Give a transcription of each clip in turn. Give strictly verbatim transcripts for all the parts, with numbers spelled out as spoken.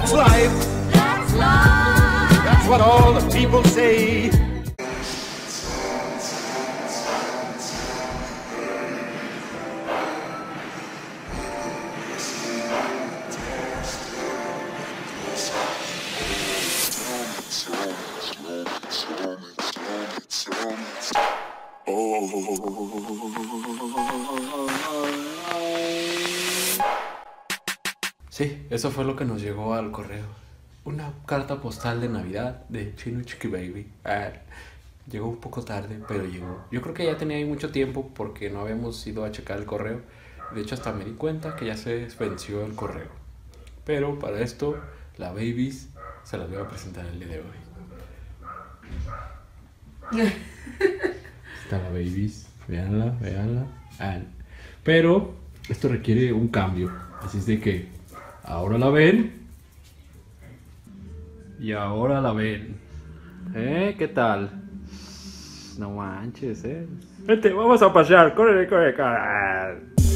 That's life. That's life. That's what all the people say. Sí, eso fue lo que nos llegó al correo. Una carta postal de Navidad de Chino Chiqui Baby. Ah, llegó un poco tarde, pero llegó. Yo creo que ya tenía ahí mucho tiempo porque no habíamos ido a checar el correo. De hecho, hasta me di cuenta que ya se venció el correo. Pero para esto, la Babies se las voy a presentar el día de hoy. Está la Babies. Veanla, veanla. Ah, pero esto requiere un cambio. Así es de que ahora la ven. Y ahora la ven. ¿Eh? ¿Qué tal? No manches, ¿eh? Vente, vamos a pasear. Corre, corre, corre.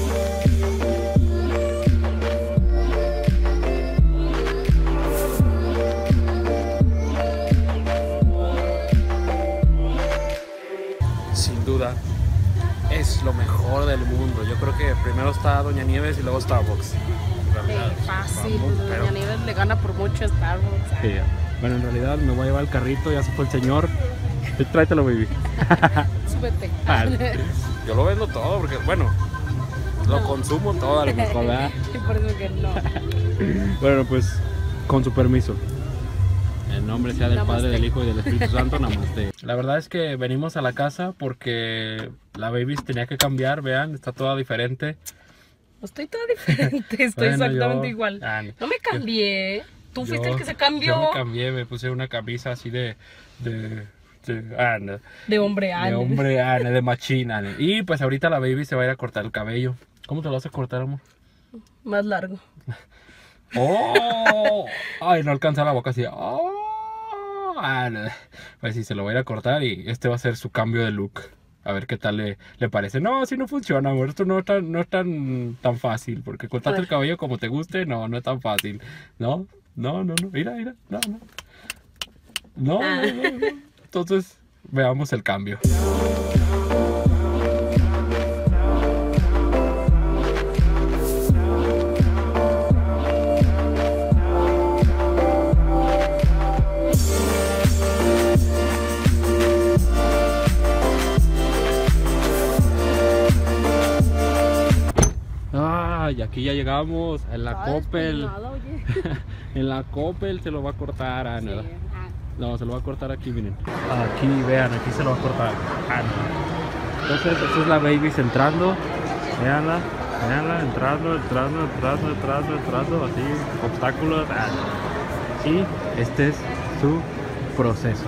Sin duda, es lo mejor del mundo. Yo creo que primero está Doña Nieves y luego Starbucks. Sí, fácil, Vamos, Doña pero... Nieves le gana por mucho a Starbucks. Sí. Bueno, en realidad me voy a llevar el carrito, ya se fue el señor. Tráetelo, baby. Súbete. Ah, yo lo vendo todo porque, bueno, lo No. consumo todo a lo mejor, ¿verdad? Y por eso que no. Bueno, pues, con su permiso. En nombre sea del Namaste. Padre, del Hijo y del Espíritu Santo, namaste. La verdad es que venimos a la casa porque la baby tenía que cambiar, vean, está toda diferente. No estoy toda diferente, estoy Bueno, exactamente yo- igual. Ah, no. No me cambié. Tú fuiste Yo- el que se cambió. Yo me cambié, me puse una camisa así de... de, de, ah, no, De hombre de Anne. hombre, ah, no, de machina. ¿no? Y pues ahorita la baby se va a ir a cortar el cabello. ¿Cómo te lo vas a cortar, amor? Más largo. ¡Oh! Ay, no alcanza la boca así. ¡Oh! Ah, no. Pues sí, se lo voy a ir a cortar y este va a ser su cambio de look. A ver qué tal le, le parece. No, así no funciona, amor. Esto no es tan, no es tan, tan fácil. Porque cortarte el cabello como te guste, no, no es tan fácil. No, no, no, no. Mira, mira. No, no. No, Ah. no, no, no. Entonces, veamos el cambio. Ah, y aquí ya llegamos. En la Ay, Coppel. nada, oye. En la Coppel se lo va a cortar. Ah, no. Sí. Ah, No, se lo va a cortar aquí, miren. Aquí, vean, aquí se lo va a cortar. Ah, no. Entonces, esta es la baby entrando. Veanla, veanla, entrando, entrando, entrando, entrando, entrando, así, obstáculos. Ah, no. Y este es su proceso.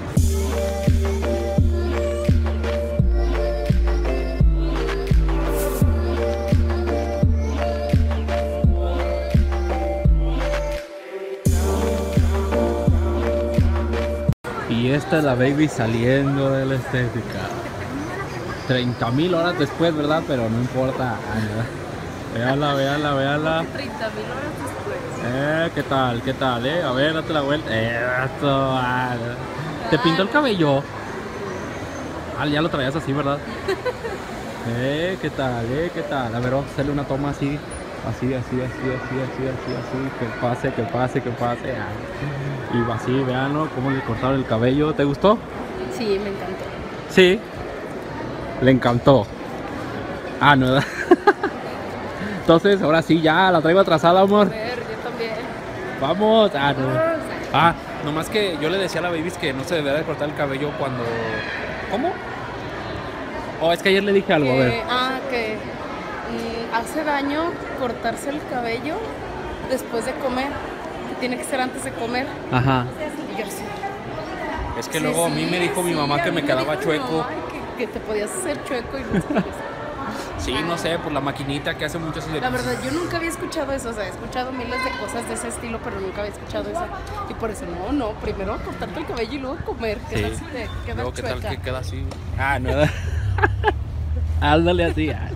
Y esta es la baby saliendo de la estética. treinta mil horas después, ¿verdad? Pero no importa. Veanla, veanla, veanla. treinta mil horas después. Eh, ¿qué tal? ¿Qué tal? Eh? A ver, date la vuelta. Eh, esto, ah, ¿te pintó el cabello? Ah, ya lo traías así, ¿verdad? Eh, ¿qué tal? Eh, ¿qué tal? A ver, vamos a hacerle una toma así. Así, así, así, así, así, así, así. Que pase, que pase, que pase. Ah. Y así, veanlo, cómo le cortaron el cabello. ¿Te gustó? Sí, me encantó. Sí. Le encantó. Ah, no. Entonces, ahora sí, ya la traigo atrasada, A amor. ver, yo también. Vamos. Ah, no. Vamos. Ah, nomás que yo le decía a la baby que no se debería de cortar el cabello cuando... ¿Cómo? Oh, es que ayer le dije algo, a ver. Que- ah, que mm, hace daño cortarse el cabello después de comer. Que tiene que ser antes de comer. Ajá. Y yo sí. Es que Sí, luego a mí sí, me dijo mi sí, mamá a que mí me quedaba dijo mi chueco. mamá que, que te podías hacer chueco y no sabías. Sí, no sé, por la maquinita que hace mucho así de... La verdad, yo nunca había escuchado eso, o sea, he escuchado miles de cosas de ese estilo, pero nunca había escuchado eso. Y por eso, no, no, primero cortarte el cabello y luego comer, queda Sí. así de, queda Luego, ¿qué tal chueca. que queda así? Ah, no. Ándale así. Ah.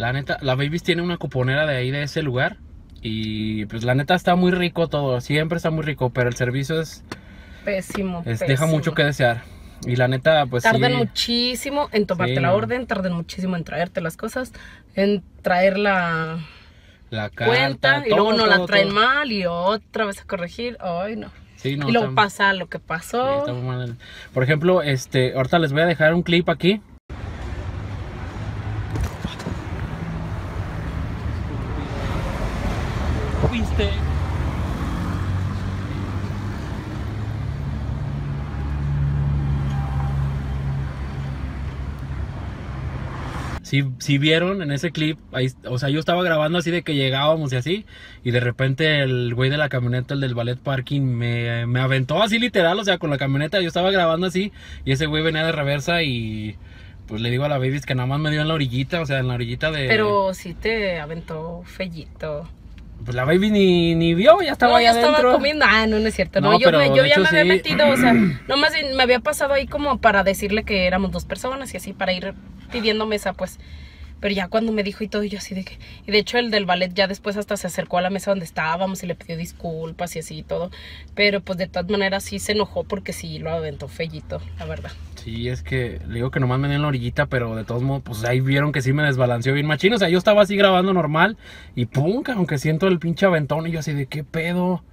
La neta, la Babies tiene una cuponera de ahí, de ese lugar. Y pues la neta está muy rico todo, siempre está muy rico, pero el servicio es... Pésimo, es pésimo. Deja mucho que desear. Y la neta, pues tardan sí, muchísimo en tomarte sí, la no. orden, tardan muchísimo en traerte las cosas, en traer la la carta, cuenta, y todo, luego no todo, la traen todo. mal y otra vez a corregir. Ay, no. Sí, no, y luego está- pasa lo que sí, pasó. está muy mal. Por ejemplo, este, ahorita les voy a dejar un clip aquí. ¿Viste? Si, si vieron en ese clip, ahí, o sea, yo estaba grabando así de que llegábamos y así, y de repente el güey de la camioneta, el del ballet parking, me, me aventó así literal, o sea, con la camioneta. Yo estaba grabando así, y ese güey venía de reversa y pues le digo a la Babies que nada más me dio en la orillita, o sea, en la orillita de... Pero sí te aventó fellito. Pues la Baby ni, ni vio, ya estaba No, ahí ya estaba adentro. comiendo. Ah, no, no es cierto. No, No, yo, pero me, yo de ya hecho me había sí. metido, o sea, nomás me había pasado ahí como para decirle que éramos dos personas y así, para ir pidiendo mesa, pues. Pero ya cuando me dijo y todo, yo así de que... Y de hecho el del ballet ya después hasta se acercó a la mesa donde estábamos y le pidió disculpas y así y todo. Pero pues de todas maneras sí se enojó porque sí lo aventó fellito, la verdad. Sí, es que le digo que nomás me dio en la orillita, pero de todos modos, pues ahí vieron que sí me desbalanceó bien machín. O sea, yo estaba así grabando normal y pum, aunque siento el pinche aventón y yo así de qué pedo.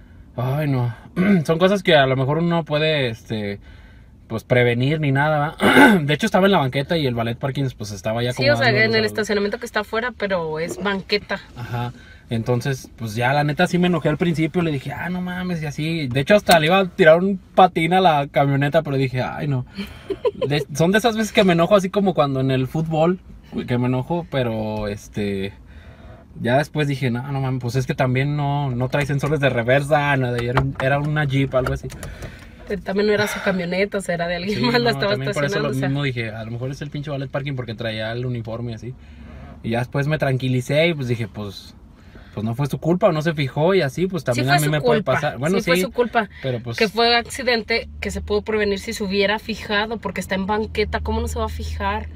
Ay, no. Son cosas que a lo mejor uno no puede, este, pues prevenir ni nada, ¿va? De hecho estaba en la banqueta y el ballet parking pues estaba ya Sí, o sea, en el acomodándolos a- estacionamiento que está afuera, pero es banqueta. Ajá. Entonces, pues ya la neta sí me enojé al principio, le dije, ah, no mames, y así. De hecho, hasta le iba a tirar un patín a la camioneta, pero dije, ay, no. De- son de esas veces que me enojo, así como cuando en el fútbol, que me enojo, pero este. Ya después dije, no, no mames, pues es que también no, no trae sensores de reversa, nada, y era, un- era una Jeep, algo así. Eh, También no era su camioneta, o sea, era de alguien Sí, más, la no, estaba también por eso estacionando. lo O sea, mismo dije, a lo mejor es el pinche ballet parking porque traía el uniforme y así. Y ya después me tranquilicé y pues dije, pues. Pues no fue su culpa, o no se fijó y así, pues sí también fue a mí su me puede culpa, pasar. Bueno, sí, sí, fue su culpa. pero pues. Que fue accidente que se pudo prevenir si se hubiera fijado, porque está en banqueta, ¿cómo no se va a fijar?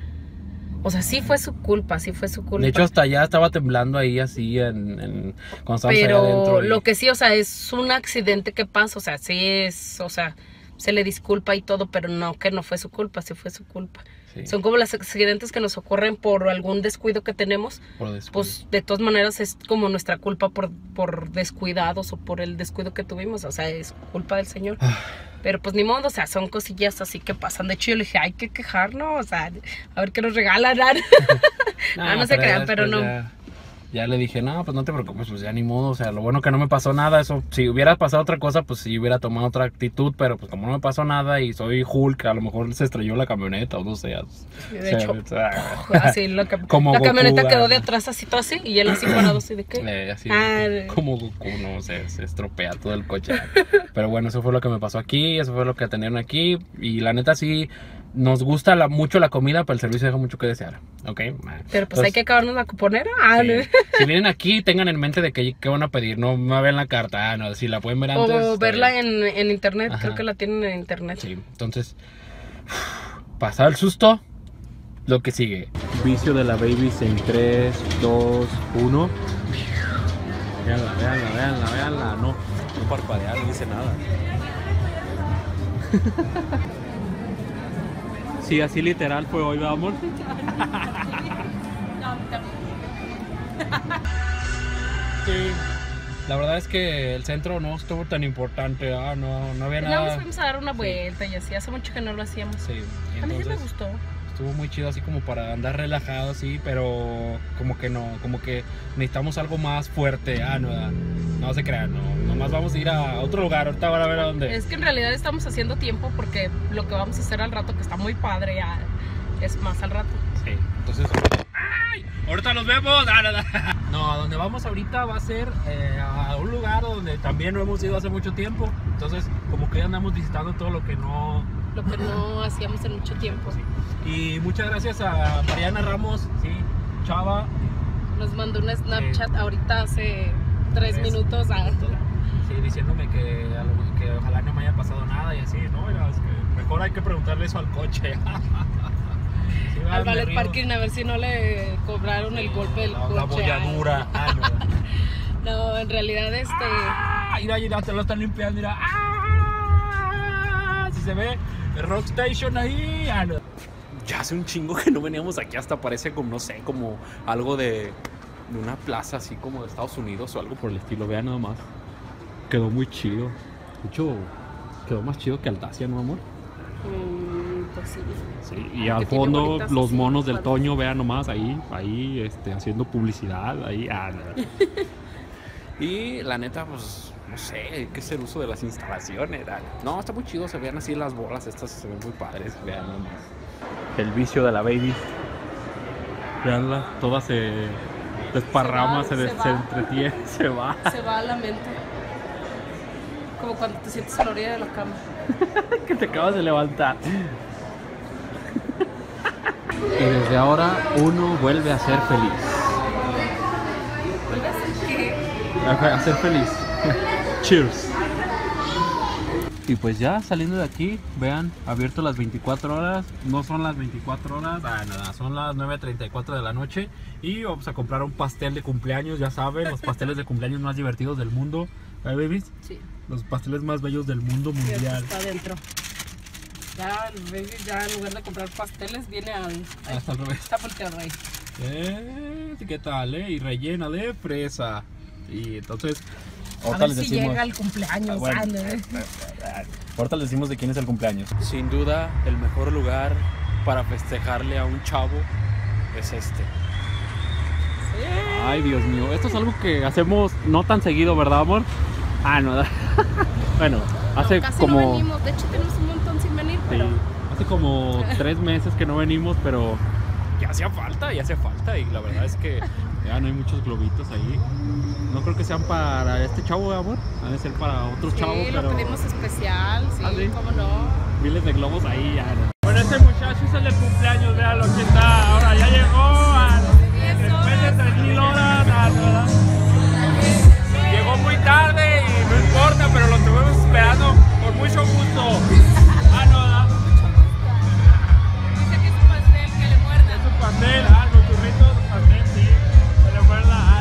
O sea, sí fue su culpa, sí fue su culpa. De hecho, hasta allá estaba temblando ahí así en, en, cuando estábamos allá adentro. Pero y- lo que sí, o sea, es un accidente que pasa, o sea, sí es, o sea, se le disculpa y todo, pero no, que no fue su culpa, sí fue su culpa. Sí, Son como los accidentes que nos ocurren por algún descuido que tenemos, por descuido. pues de todas maneras es como nuestra culpa por, por descuidados o por el descuido que tuvimos, o sea, es culpa del Señor. Pero pues ni modo, o sea, son cosillas así que pasan. De hecho yo le dije, hay que quejarnos, o sea, a ver qué nos regalan. Ah, no se pero crean, ya pero después no. Ya, ya le dije, no, pues no te preocupes, pues ya ni modo. O sea, lo bueno que no me pasó nada. Eso, si hubiera pasado otra cosa, pues sí hubiera tomado otra actitud. Pero pues como no me pasó nada y soy Hulk, a lo mejor se estrelló la camioneta o no sé. De hecho, o sea, así la, cam- Como la Goku, camioneta quedó ah. de atrás así todo así y él así parado así de qué. Eh, así Ah, como Goku, no sé, se estropea todo el coche. Pero bueno, eso fue lo que me pasó aquí, eso fue lo que tenían aquí. Y la neta sí, nos gusta la, mucho la comida, pero el servicio deja mucho que desear, ¿ok? pero pues hay que acabarnos la cuponera. Ah, Sí. no. Si vienen aquí, tengan en mente de que, que van a pedir, no me vean la carta, ah, no, si la pueden ver antes. O está verla bien. en, en internet, Ajá. creo que la tienen en internet. Sí, entonces, pasar el susto, lo que sigue. Vicio de la Babies en tres, dos, uno. Veanla, veanla, veanla, veanla. No, no parpadea, no dice nada. Sí, así literal fue hoy, ¿verdad, amor? Sí. La verdad es que el centro no estuvo tan importante, ah, no, no había Nada más nada. fuimos a dar una vuelta y así, hace mucho que no lo hacíamos. Sí, y A mí sí me entonces gustó. estuvo muy chido así como para andar relajado así, pero como que no, como que necesitamos algo más fuerte, ah, no, no se crean, no, nomás vamos a ir a otro lugar, ahorita van a ver a dónde. Es que en realidad estamos haciendo tiempo porque lo que vamos a hacer al rato, que está muy padre, ya es más al rato. Sí, entonces, ¡ay! Ahorita nos vemos. Ah, no, no. No, a donde vamos ahorita va a ser eh, a un lugar donde también no hemos ido hace mucho tiempo, entonces como que ya andamos visitando todo lo que no. Lo que no hacíamos en mucho tiempo. Y muchas gracias a Mariana Ramos, sí, Chava. Nos mandó una Snapchat ahorita hace tres Tres. minutos. Ah. Sí, diciéndome que, a lo- que ojalá no me haya pasado nada y así, ¿no? Era, es que mejor hay que preguntarle eso al coche. al ballet parking a ver si no le cobraron el golpe del coche. La bolladura. Ah, no. No, en realidad este... Ah, mira, mira, te lo están limpiando, mira. Ah, si se ve el Rock Station ahí. Ah, no. Ya hace un chingo que no veníamos aquí, hasta parece como, no sé, como algo de, de una plaza así como de Estados Unidos o algo por el estilo. Vean nada más. Quedó muy chido. De hecho, quedó más chido que Altasia, ¿no, amor? Mm, pues sí. Sí, y al fondo los monos del Toño, vean nomás, ahí, ahí, este, haciendo publicidad, ahí, ah, no. Y la neta, pues, no sé, hay que hacer uso de las instalaciones. No, está muy chido, se vean así las bolas, estas se ven muy padres, vean nomás. El vicio de la baby. Veanla, toda se desparrama, se, se, se, se entretiene, se va. Se va a la mente. Como cuando te sientes a la orilla de la cama. Que te acabas de levantar. Y desde ahora uno vuelve a ser feliz. ¿Vuelve a ser qué? A ser feliz. Cheers. Y pues ya saliendo de aquí, vean, abierto las veinticuatro horas. No son las veinticuatro horas, ah, nada, son las nueve treinta y cuatro de la noche. Y vamos a comprar un pastel de cumpleaños, ya saben, los pasteles de cumpleaños más divertidos del mundo. ¿Eh, babies? Sí. Los pasteles más bellos del mundo mundial. Está adentro. Ya, el baby, ya en lugar de comprar pasteles, viene al... Ah, está al revés. Está volteado ahí. Eh, ¿qué tal, eh? Y rellena de fresa. Y entonces... A ver si decimos... llega el cumpleaños. Ah, bueno. Ahorita les decimos de quién es el cumpleaños. Sin duda, el mejor lugar para festejarle a un chavo es este. Sí. Ay, Dios mío. Esto es algo que hacemos no tan seguido, ¿verdad, amor? Ah, no. Bueno, hace no, casi como... no venimos. De hecho, tenemos un montón sin venir, pero... Sí. Hace como tres meses que no venimos, pero ya hacía falta, ya hacía falta. Y la verdad es que ya no hay muchos globitos ahí. No creo que sean para este chavo, amor. Han de ser para otros sí, chavos, pero... lo pedimos especial, sí, ¿Ah, sí? cómo no. Miles de globos ahí, ya. No. Bueno, este muchacho es el del cumpleaños, vean lo que está. Ahora ya llegó a... Después de tres mil horas, ¿verdad? Llegó muy tarde y no importa, pero lo estuvimos esperando con mucho gusto. Ah, no, ¿verdad? Dice que es un pastel, que le muerda. Es un pastel, ah, los churritos, pastel, sí. Que le muerda, ah.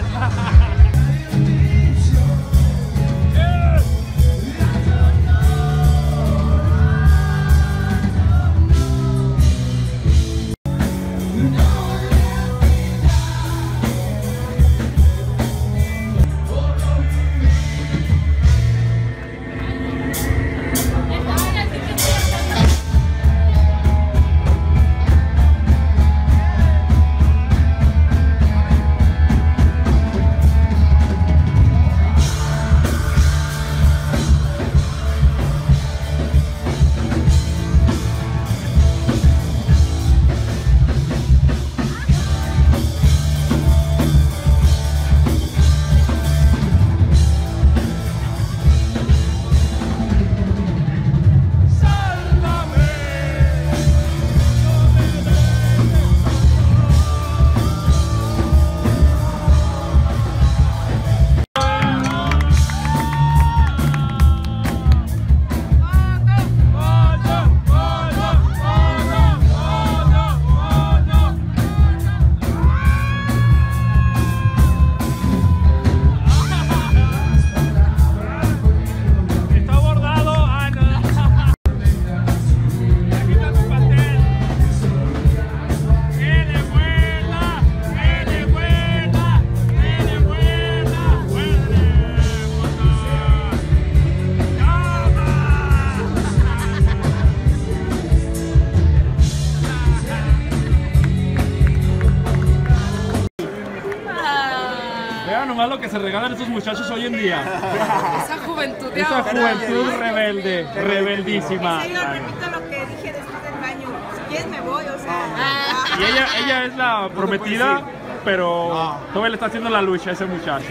Nomás lo que se regalan estos muchachos hoy en día. Esa juventud de Esa ahora. juventud rebelde, rebeldísima. Yo repito lo que dije después del baño. Si quieres me voy, o sea. Y ella, ella es la prometida, pero todavía le está haciendo la lucha a ese muchacho.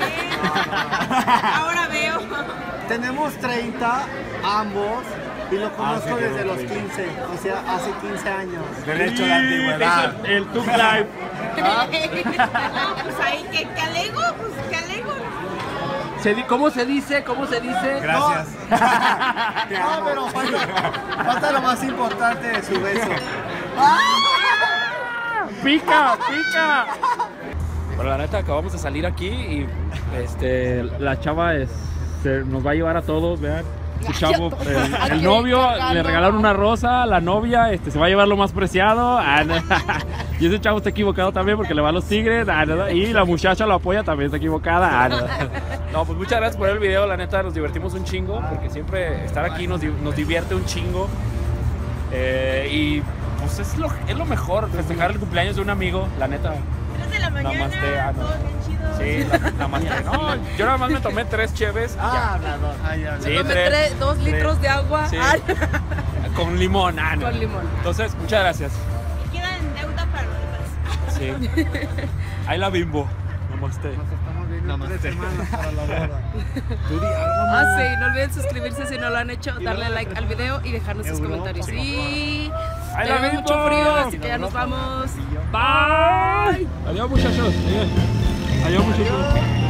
Ahora veo. Tenemos treinta, ambos, y lo conozco desde los quince, o sea, hace quince años. Derecho de antigüedad. El Tube Life. ¿Ah? Pues ahí, ¿qué, qué alego? Pues, ¿qué alego? ¿Cómo se dice? ¿Cómo se dice? Gracias. No, no pero falta, falta lo más importante de su beso. pica, pica. Pero la neta, acabamos de salir aquí y este, la chava es, se, nos va a llevar a todos, vean. Su chavo, el, el novio, le regalaron una rosa, la novia este, se va a llevar lo más preciado. Ah, no. Y ese chavo está equivocado también porque le va a los Tigres. Ah, no. Y la muchacha lo apoya, también está equivocada. Ah, no. No, pues muchas gracias por el video, la neta nos divertimos un chingo porque siempre estar aquí nos, nos divierte un chingo. Eh, y pues es lo, es lo mejor, festejar el cumpleaños de un amigo, la neta. tres de la mañana, Namaste, ah, no. todo bien chido. Sí, la, namaste. No, yo nada más me tomé tres cheves. Ah, nada. Ah, ya. Sí, Tomé tres, tres- dos tres. litros de agua. Sí. Ah, Con limón, ah, no. Con limón. Entonces, muchas gracias. Y queda en deuda para los demás. Sí. Ahí la Bimbo. Namaste. Nos estamos viendo en tres semanas para la boda. Tú di algo, Ah, amor. sí, no olviden suscribirse si no lo han hecho, darle like al video y dejarnos sus Europa, comentarios. sí. Y ¡Ay, la tenemos Bimbo! mucho frío, así que ya nos vamos. Bye. Adiós, muchachos. Adiós, muchachos.